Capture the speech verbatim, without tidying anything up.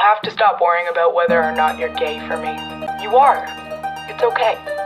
have to stop worrying about whether or not you're gay for me. You are. It's okay.